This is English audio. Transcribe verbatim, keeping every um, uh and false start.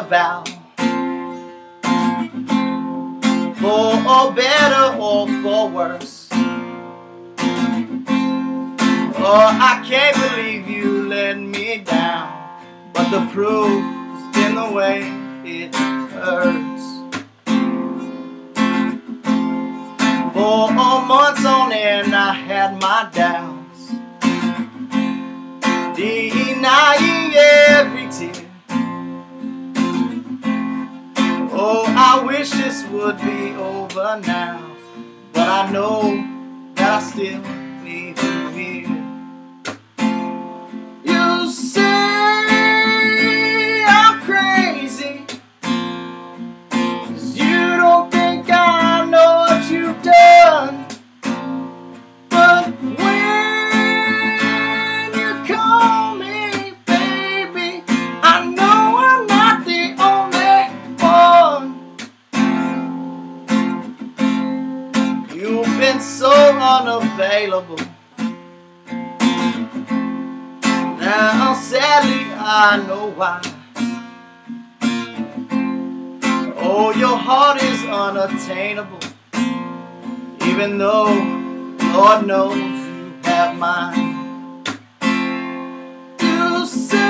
vow, for better or for worse. Oh, I can't believe you let me down, but the proof is in the way it hurts. For months on end I had my doubts, denying every tear. Oh, I wish this would be over now, but I know that I still need you here. You say I'm crazy, 'cause you don't think I know what you've done. But when you call me baby, I know I'm not the only one. You've been so unavailable. Now sadly I know why. Oh, your heart is unattainable, even though Lord knows you have mine. You say